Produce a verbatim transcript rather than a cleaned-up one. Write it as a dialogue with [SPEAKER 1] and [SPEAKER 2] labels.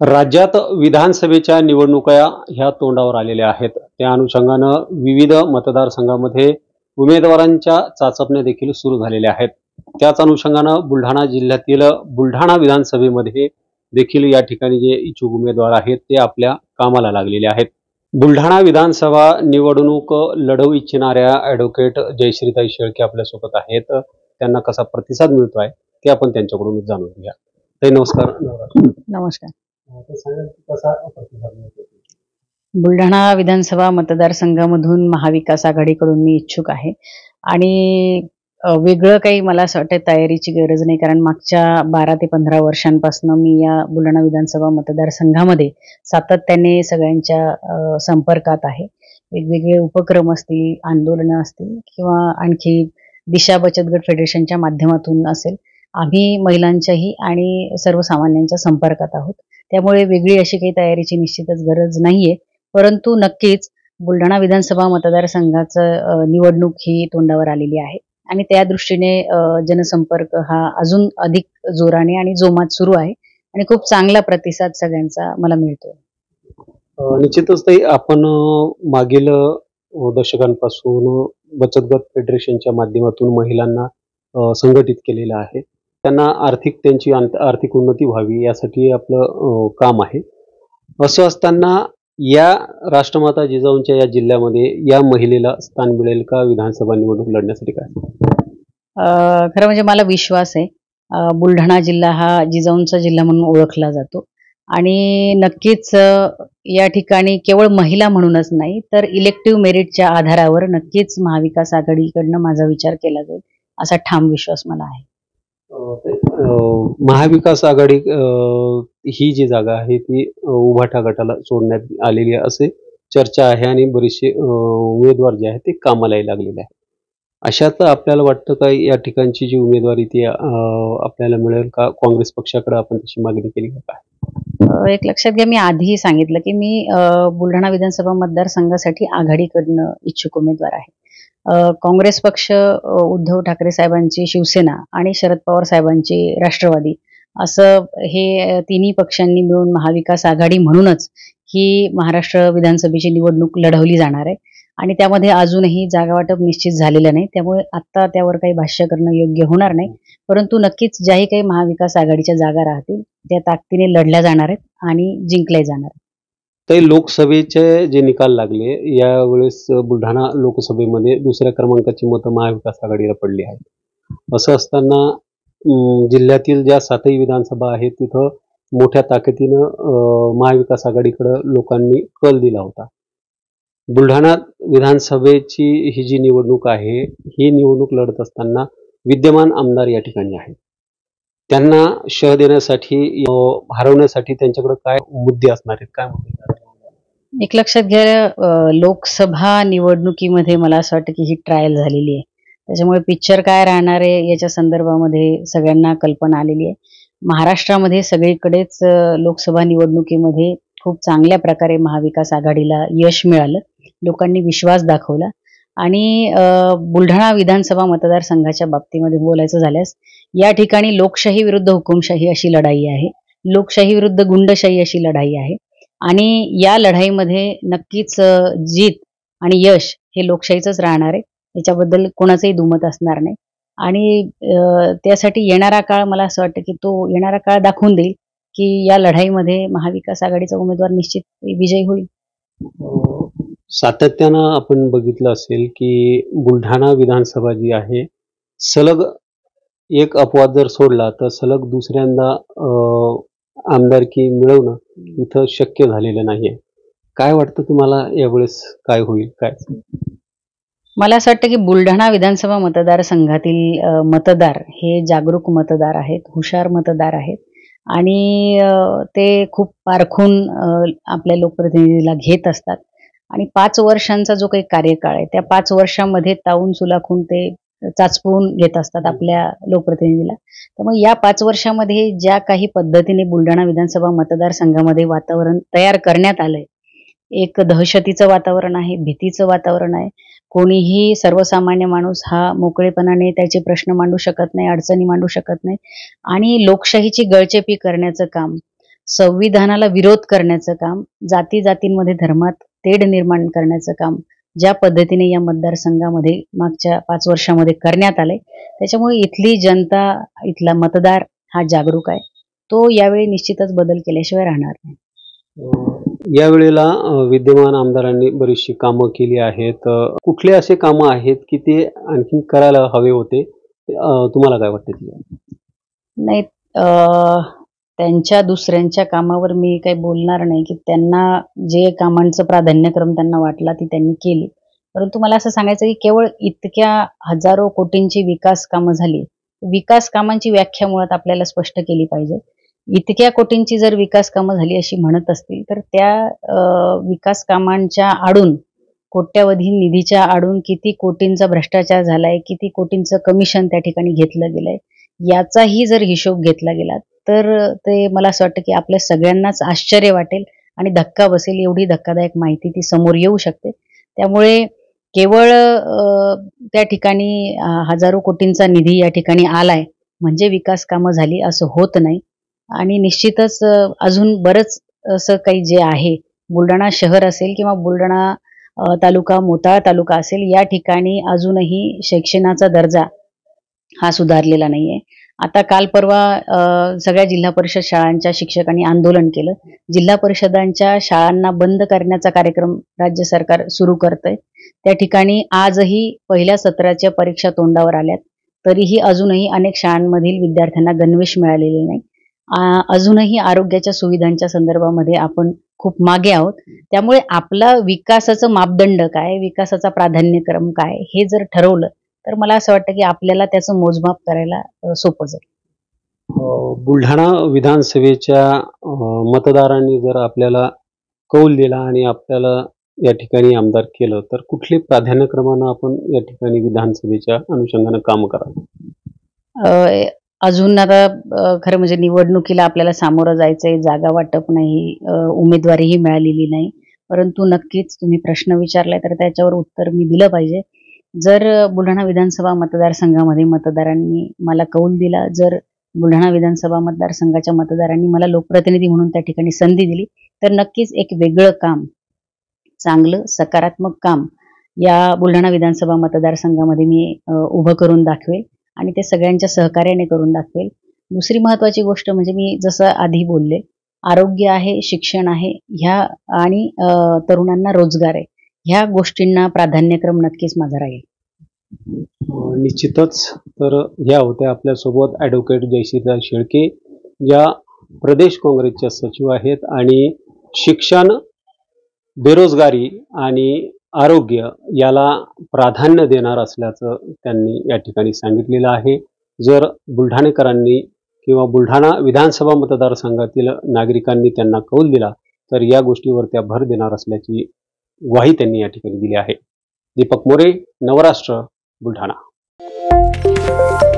[SPEAKER 1] राज्यात विधानसभेच्या निवडणुका ह्या तोंडावर आलेल्या आहेत. त्या अनुषंगानं विविध मतदारसंघामध्ये उमेदवारांच्या चाचपण्या देखील सुरू झालेल्या आहेत. त्याच अनुषंगानं बुलढाणा जिल्ह्यातील बुलढाणा विधानसभेमध्ये देखील या ठिकाणी जे इच्छुक उमेदवार आहेत ते आपल्या कामाला लागलेले आहेत. बुलढाणा विधानसभा निवडणूक लढवू इच्छिणाऱ्या ॲडव्होकेट जयश्रीताई शेळके आपल्यासोबत आहेत. त्यांना कसा प्रतिसाद मिळतोय ते आपण त्यांच्याकडून जाणून घेऊया. ताई नमस्कार.
[SPEAKER 2] नमस्कार.
[SPEAKER 1] कसा प्रतिसाद मिळतो?
[SPEAKER 2] बुलढाणा विधानसभा मतदारसंघामधून महाविकास आघाडीकडून मी इच्छुक आहे आणि वेगळं काही मला असं वाटतं तयारीची गरज नाही, कारण मागच्या बारा ते पंधरा वर्षांपासून मी या बुलढाणा विधानसभा मतदारसंघामध्ये सातत्याने सगळ्यांच्या संपर्कात आहे. वेगवेगळे उपक्रम असतील, आंदोलनं असतील किंवा आणखी दिशा बचत गट फेडरेशनच्या माध्यमातून असेल, आम्ही महिलांच्याही आणि सर्वसामान्यांच्या संपर्कात आहोत. त्यामुळे वेगळी अशी काही तयारीची निश्चितच गरज नाहीये, परंतु नक्कीच बुलढाणा विधानसभा मतदारसंघाचं निवडणूक ही तोंडावर आलेली आहे आणि त्या दृष्टीने जनसंपर्क हा अजून अधिक जोराने आणि जोमात सुरू आहे आणि खूप चांगला प्रतिसाद सगळ्यांचा मला मिळतोय.
[SPEAKER 1] निश्चितच ताई, आपण मागील दशकांपासून बचत गट फेडरेशनच्या माध्यमातून महिलांना संघटित केलेलं आहे. त्यांना आर्थिक त्यांची आर्थिक उन्नती व्हावी यासाठी आपलं काम आहे. असं असताना या राष्ट्रमाता जिजाऊंच्या या जिल्ह्यामध्ये या महिलेला स्थान मिळेल का विधानसभा निवडणूक लढण्यासाठी? काय
[SPEAKER 2] खरं म्हणजे मला विश्वास आहे. बुलढाणा जिल्हा हा जिजाऊंचा जिल्हा म्हणून ओळखला जातो आणि नक्कीच या ठिकाणी केवळ महिला म्हणूनच नाही तर इलेक्टिव्ह मेरिटच्या आधारावर नक्कीच महाविकास आघाडीकडनं माझा विचार केला जाईल असा ठाम विश्वास मला आहे.
[SPEAKER 1] महाविकास आघाडी ही जी जागा आहे ती उभाटा गटाला सोडण्यात आलेली आहे असे चर्चा आहे आणि बरेचसे उमेदवार जे आहेत ते कामालाही लागलेले आहे. अशात आपल्याला वाटतं का या ठिकाणची जी उमेदवारी ती आपल्याला मिळेल का? काँग्रेस पक्षाकडे आपण तशी मागणी केली का? काय
[SPEAKER 2] एक लक्षात घ्या, मी आधीही सांगितलं की मी बुलढाणा विधानसभा मतदारसंघासाठी आघाडीकडनं इच्छुक उमेदवार आहे. काँग्रेस पक्ष, उद्धव ठाकरे साहेबांची शिवसेना आणि शरद पवार साहेबांची राष्ट्रवादी असं हे तिन्ही पक्षांनी मिळून महाविकास आघाडी म्हणूनच ही महाराष्ट्र विधानसभेची निवडणूक लढवली जाणार आहे आणि त्यामध्ये अजूनही जागा वाटप निश्चित झालेलं नाही. त्यामुळे आत्ता त्यावर काही भाष्य करणं योग्य होणार नाही, परंतु नक्कीच ज्याही काही महाविकास आघाडीच्या जागा राहतील त्या ताकदीने लढल्या जाणार आहेत आणि जिंकल्या जाणार आहेत.
[SPEAKER 1] काही लोकसभेचे जे निकाल लागले यावेळेस बुलढाणा लोकसभेमध्ये दुसऱ्या क्रमांकाची मतं महाविकास आघाडीला पडली आहेत. असं असताना जिल्ह्यातील ज्या सातही विधानसभा आहेत तिथं मोठ्या ताकदीनं महाविकास आघाडीकडे लोकांनी कल दिला होता. बुलढाणा विधानसभेची ही जी निवडणूक आहे ही निवडणूक लढत असताना विद्यमान आमदार या ठिकाणी आहेत. त्यांना शह देण्यासाठी, हरवण्यासाठी त्यांच्याकडे काय मुद्दे असणार आहेत? काय मुद्दे?
[SPEAKER 2] एक लक्षात घ्या, लोकसभा निवडणुकीमध्ये मला असं वाटतं की ही ट्रायल झालेली आहे. त्याच्यामुळे पिक्चर काय राहणार आहे याच्या संदर्भामध्ये सगळ्यांना कल्पना आलेली आहे. महाराष्ट्रामध्ये सगळीकडेच लोकसभा निवडणुकीमध्ये खूप चांगल्या प्रकारे महाविकास आघाडीला यश मिळालं, लोकांनी विश्वास दाखवला आणि बुलढाणा विधानसभा मतदारसंघाच्या बाबतीमध्ये बोलायचं झाल्यास या ठिकाणी लोकशाही विरुद्ध हुकुमशाही अशी लढाई आहे, लोकशाही विरुद्ध गुंडशाही अशी लढाई आहे आणि या लढाईमध्ये नक्कीच जीत आणि यश हे लोकशाहीचंच राहणार आहे, याच्याबद्दल कोणाचंही दुमत असणार नाही आणि त्यासाठी येणारा काळ, मला असं वाटतं की तो येणारा काळ दाखवून देईल की या लढाईमध्ये महाविकास आघाडीचा उमेदवार निश्चित विजयी होईल.
[SPEAKER 1] सातत्यानं आपण बघितलं असेल की बुलढाणा विधानसभा जी आहे सलग एक अपवाद जर सोडला तर सलग दुसऱ्यांदा आमदारकी मिळवणं इथं शक्य झालेलं नाहीये. काय वाटतं तुम्हाला यावेळेस काय होईल? काय
[SPEAKER 2] मला असं वाटतं की बुलढाणा विधानसभा मतदारसंघातील मतदार हे जागरूक मतदार आहेत, हुशार मतदार आहेत आणि ते खूप पारखून आपल्या लोकप्रतिनिधीला घेत असतात आणि पाच वर्षांचा जो काही कार्यकाळ आहे त्या पाच वर्षामध्ये तावून सुलाखून ते चाचपवून घेत असतात आपल्या लोकप्रतिनिधीला. त्यामुळे या पाच वर्षामध्ये ज्या काही पद्धतीने बुलढाणा विधानसभा मतदारसंघामध्ये वातावरण तयार करण्यात आलंय, एक दहशतीचं वातावरण आहे, भीतीचं वातावरण आहे. कोणीही सर्वसामान्य माणूस हा मोकळेपणाने त्याचे प्रश्न मांडू शकत नाही, अडचणी मांडू शकत नाही आणि लोकशाहीची गळचेपी करण्याचं काम संविधानाला विरोध करण्याचं काम, जाती जातींमध्ये धर्मात तेढ निर्माण करण्याचं काम ज्या पद्धतीने या मतदारसंघामध्ये मागच्या पाच वर्षामध्ये करण्यात आले, त्याच्यामुळे इथली जनता, इथला मतदार हा जागरूक आहे. तो यावेळी निश्चितच बदल केल्याशिवाय राहणार नाही.
[SPEAKER 1] यावेळेला विद्यमान आमदारांनी बरीचशी कामं केली आहेत. कुठले असे कामं आहेत की ते आणखी करायला हवे होते, तुम्हाला काय वाटतं?
[SPEAKER 2] नाही, त्यांच्या दुसऱ्यांच्या कामावर मी काही बोलणार नाही की त्यांना जे कामांचं प्राधान्यक्रम त्यांना वाटला ती त्यांनी केली. परंतु मला असं सांगायचं की केवळ इतक्या हजारो कोटींची विकास कामं झाली. विकास कामांची व्याख्या मुळात आपल्याला स्पष्ट केली पाहिजे. इतक्या कोटींची जर विकास कामं झाली अशी म्हणत असतील तर त्या विकास कामांच्या आडून, कोट्यावधी निधीच्या आडून किती कोटींचा भ्रष्टाचार झालाय, किती कोटींचं कमिशन त्या ठिकाणी घेतलं गेलंय, याचाही जर हिशोब घेतला गेला तर ते मला असं वाटतं की आपल्या सगळ्यांनाच आश्चर्य वाटेल आणि धक्का बसेल. एवढी धक्कादायक माहिती ती समोर येऊ शकते. त्यामुळे केवळ त्या ठिकाणी हजारो कोटींचा निधी या ठिकाणी आलाय म्हणजे विकास कामं झाली असं होत नाही. आणि निश्चितच अजून बरंच असं काही जे आहे, बुलढाणा शहर असेल किंवा बुलढाणा तालुका, मोताळा तालुका असेल, या ठिकाणी अजूनही शिक्षणाचा दर्जा हा सुधारलेला नाहीये. आता काल परवा सगळ्या जिल्हा परिषद शाळांच्या शिक्षकांनी आंदोलन केलं. जिल्हा परिषदांच्या शाळांना बंद करण्याचा कार्यक्रम राज्य सरकार सुरू करतंय. त्या ठिकाणी आजही पहिल्या सत्राच्या परीक्षा तोंडावर आल्यात, तरीही अजूनही अनेक शाळांमधील विद्यार्थ्यांना गणवेश मिळालेले नाही. अजूनही आरोग्याच्या सुविधांच्या संदर्भामध्ये आपण खूप मागे आहोत. त्यामुळे आपला विकासाचं मापदंड काय, विकासाचा प्राधान्यक्रम काय, हे जर ठरवलं तर मला असं वाटतं की आपल्याला त्याचं मोजमाप करायला सोपं जाईल.
[SPEAKER 1] बुलढाणा विधानसभेच्या मतदारांनी जर आपल्याला कौल दिला आणि आपल्याला या ठिकाणी आमदार केलं तर कुठली प्राधान्यक्रमानं आपण या ठिकाणी विधानसभेच्या अनुषंगानं काम करावं?
[SPEAKER 2] अजून आता खरं म्हणजे निवडणुकीला आपल्याला सामोरं जायचंय, जागा वाटप नाही, उमेदवारीही मिळालेली नाही. परंतु नक्कीच तुम्ही प्रश्न विचारलाय तर त्याच्यावर उत्तर मी दिलं पाहिजे. जर बुलढाणा विधानसभा मतदारसंघामध्ये मतदारांनी मला कौल दिला, जर बुलढाणा विधानसभा मतदारसंघाच्या मतदारांनी मला लोकप्रतिनिधी म्हणून त्या ठिकाणी संधी दिली तर नक्कीच एक वेगळं काम, चांगलं सकारात्मक काम या बुलढाणा विधानसभा मतदारसंघामध्ये मी उभं करून दाखवेल आणि ते सगळ्यांच्या सहकार्याने करून दाखवेल. दुसरी महत्त्वाची गोष्ट म्हणजे मी जसं आधी बोलले, आरोग्य आहे, शिक्षण आहे, ह्या आणि तरुणांना रोजगार आहे, ह्या गोष्टींना प्राधान्यक्रम नक्कीच माझा राहील.
[SPEAKER 1] निश्चितच. तर ह्या होत्या आपल्यासोबत ॲडव्होकेट जयश्रीताई शेळके, ज्या प्रदेश काँग्रेसच्या सचिव आहेत आणि शिक्षण, बेरोजगारी आणि आरोग्य याला प्राधान्य देणार असल्याचं त्यांनी या ठिकाणी सांगितलेलं आहे. जर बुलढाणेकरांनी किंवा बुलढाणा विधानसभा मतदारसंघातील नागरिकांनी त्यांना कौल दिला तर या गोष्टीवर त्या भर देणार असल्याची ग्वाही त्यांनी या ठिकाणी दिली आहे. दीपक मोरे, नवराष्ट्र, बुलढाणा.